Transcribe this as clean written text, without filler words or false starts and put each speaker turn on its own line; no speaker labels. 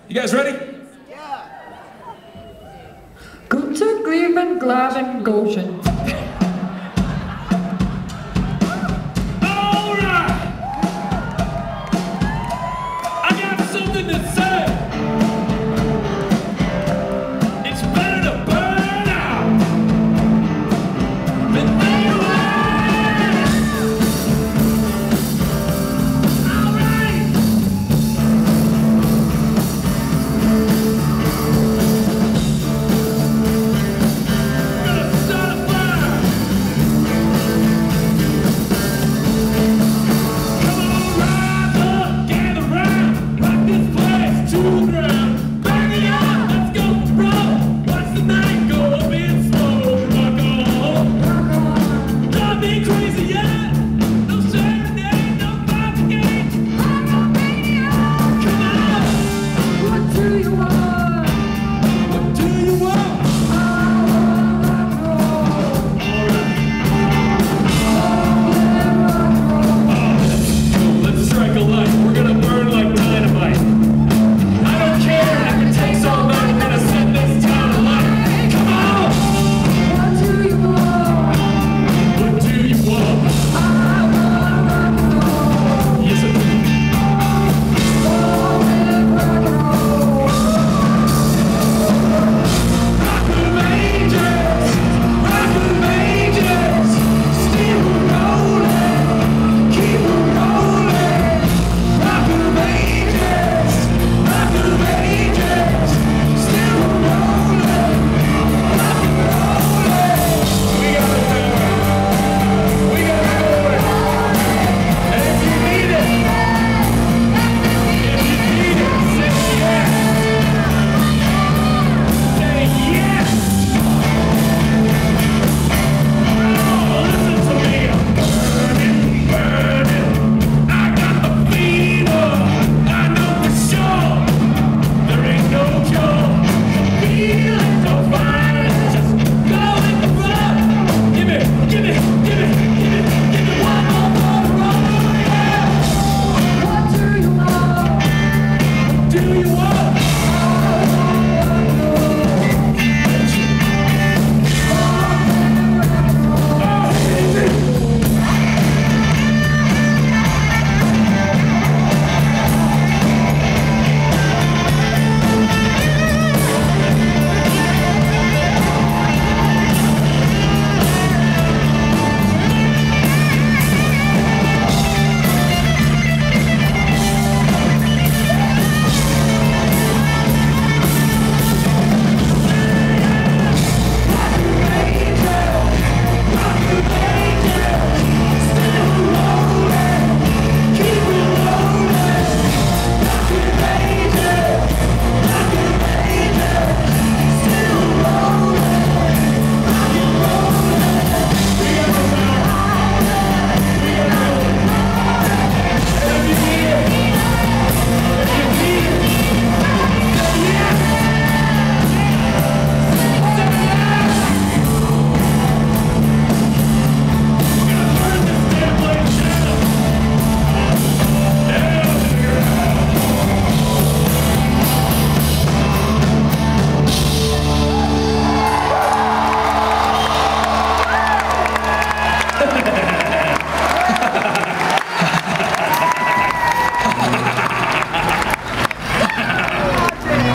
You guys ready?
Yeah.
Guten, Givan, Givan, Goshen.
All right. I got something to say. It's better to burn out than fade away. All right. We're gonna start a fire. Come on, rise up, gather round, rock this place to the ground. Burn it up, let's go roll. Watch the night go up in slow. Rock on, not be crazy yet. No serenade, no propagate. Rock on, radio. Come on,
What do you want?
what do you want? Let's strike a light. We're gonna burn like dynamite. I don't care if it takes all night. We're gonna set this town alight. Come on!
What do you want?
What do you want? Yes, sir. Rock of ages, rock of ages, still rolling, keep rolling. Rock of ages, still rolling, rock and rolling. We gotta do it. We gotta do it. And if you need it, say yes. Say yes. Oh, listen to me. I'm burning, burning. I got the fever. I know for sure there ain't no cure. The feeling's so fine. Just go with the flow. Give me one more roll. Yeah.
What do you want?
Do you